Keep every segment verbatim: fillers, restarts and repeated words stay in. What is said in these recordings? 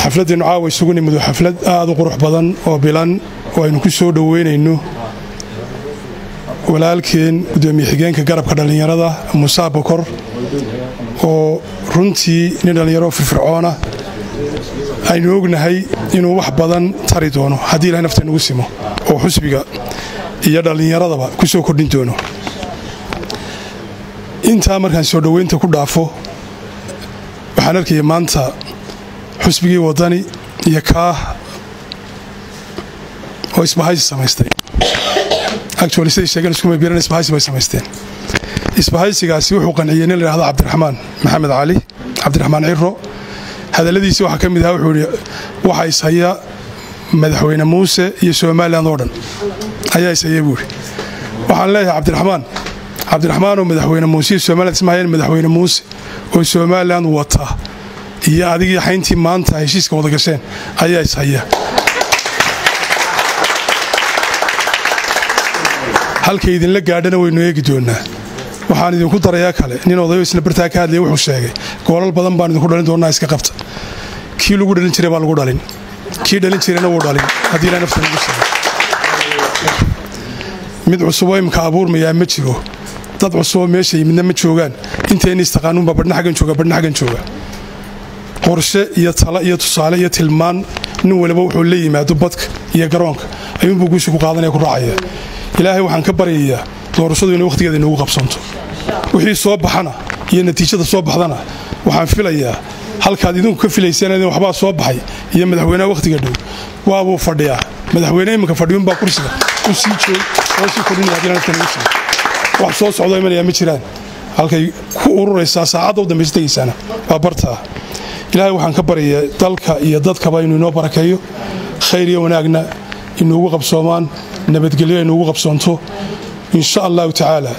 xafladdeenu caawa isugu nimid xaflad aad u qurux badan oo bilan oo aynu ku soo dhaweynayno walaalkeen gudoomiye xigeenka garabka dhalinyarada Musa Bokor oo runtii nin dhalinyaro firfircoona aynu ognahay inuu wax badan tari doono haddii Ilaahay nafteena ugu simo oo xusbiga iyo dhalinyaradaba ku soo kordhin doono inta markaan soo dhaweynta ku dhaafo waxaan arkay maanta xusbigii wadani iyo ka oo isbahaysi samaystay actually say sheegan isku meebiran isbahaysi bay samaysteen isbahaysigaasi wuxuu qanciyay in la yiraahdo Cabdiraxmaan Maxamed Cali Cabdiraxmaan Ciro hadaladiisa waxa kamid ah wuxuu waxa isaya madaxweyne Muuse iyo Soomaaliland oo dhan ayaa isaya buuri waxaan leeyahay Cabdiraxmaan Cabdiraxmaan oo madaxweyne Muuse iyo Soomaaliland ismaayeen madaxweyne Muuse oo Soomaaliland wata iyo adigii xayntii maanta heshiiska wada gasheen ayaa isaya halkay idin la gaadhana waynu eegi doonaa waxaan idinku darayaa kale nin odayo isna bartaa ka hadlay wuxuu sheegay goolal badan baan idinku dhalin doonaa iska qabta kii lagu dhalin jiray baa lagu dhalin kii dhalin jirayna wuu dhalin haddii Ilaahay nafta ugu simo mid cusub oo imka abuurmaya ma jiro dad cusub meesha yimidna ma joogaan intayna istaqaanuun ba badna xagan jooga badna xagan jooga qorshe iyo talo iyo tusaale iyo tilmaan nin walba wuxuu la yimaado badka iyo garoonka ayuu buu guusha ku qaadanaya ku raacaya Ilaahay waxaan ka baryayaa doorashadu inay waqtigeeda inoogu qabsanto wixii soo baxana iyo natiijada soo baxdana waxaan filayaa halkaad idinku ka filayseen in waxba soo baxay iyo madaxweynaha waqtiga dhow waa uu fadhiyaa madaxweynaha imka fadhiyo baa kursiga u sii joog oo sii kordhinaya hadii aan tan wax soo socdo imanaya ma jiraan halkay ku ururaysaa saacada u dambeystaysaana waa barta Ilaahay waxaan ka baryayaa dalka iyo dadkaba inuu inoo barakeeyo khayr iyo wanaagna inuu qabsoomaan nabadgelyo inuu qabsoonto insha Allah ta'ala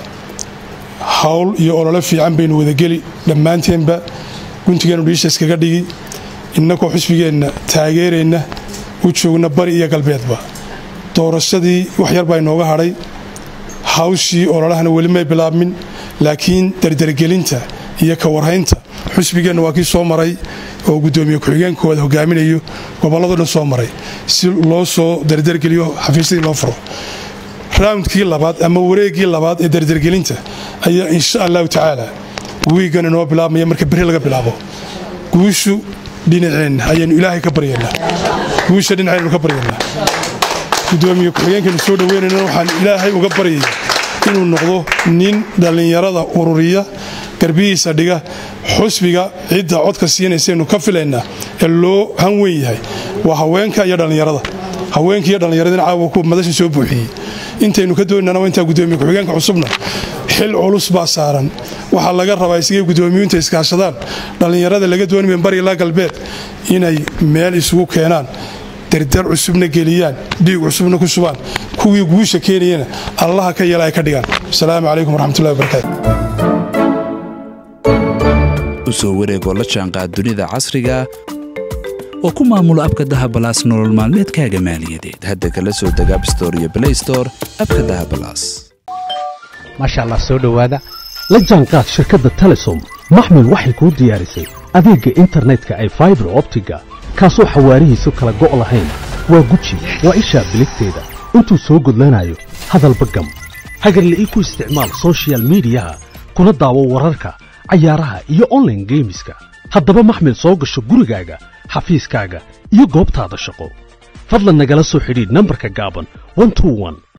hawl iyo olole fiican baynu wada gali dhamaanteenba guntigeenu dhiisha iskaga dhigi innako xusbigeena taageereyna u joogna bari iyo galbeedba doorashadii wax yar baa inooga haray hawshii ololahana wali ma bilaabmin laakiin dardargelinta iyo ka warhaynta xusbigeena waa kii soo maray oo gudoomiye ku-xigeenkooda hogaaminayo gobolada dhan soo maray si loo soo dardargeliyo xafiisyada loo furo roundkii labaad ama wareegii labaad ee dardargelinta ayaa insha Allah ta'ala wiigan inoo bilaabmaya marka bari laga bilaabo guushu dhinaceen ayaan Ilaahay ka baryaynaa guusha dhinaceen ka baryaynaa gudoomiye ku-xigeenka soo dhaweynayna waxaan Ilaahay uga baryayaa inuu noqdo nin dhalinyarada ururiya garbiisa dhiga xusbiga cidda codka siinayseenu ka filaynaa ee loo han weyn yahay waa haweenka iyo dhalinyarada haweenka iyo dhalinyarada caawa ku madasha soo buuxiyay intaynu ka doonana inta gudoomiye ku-xigeenka cusubna xil culus baa saaran waxa laga rabaa isagii gudoomiyinta iskaashadaan dhalinyarada laga doonay bari la galbeed inay meel isugu keenaan dardar cusubna geliyaan dhiig cusubna ku shubaan kuwii guusha keenayna Allah ka yeelay ka dhigaan assalaamu calaykum waraxmatullaahi wabarakaatuh soo wareego la jaanqaad dunida casriga oo ku maamula abka Dahab Plus nolol maalmeedkaaga maaliyadeed hadda kala soo deg App Store iyo Play Store abka Dahab Plus masha Allah soo dhawaada la jaanqaad shirkadda Telesom maxmil waxay ku diyaarisay adeega internetka ay fiber optiga kaasoo xawaarihiisu kala go' lahayn waa guji waa isha biligteeda intuu soo gudlanayo hadalba gam hagarla ii ku isticmaal social media kuna daawo wararka ciyaaraha iyo online gameska haddaba maxmil soo gasho gurigaaga xafiiskaaga iyo goobtaada shaqo fadlan nagala soo xidhiidh nambarka gaaban one two one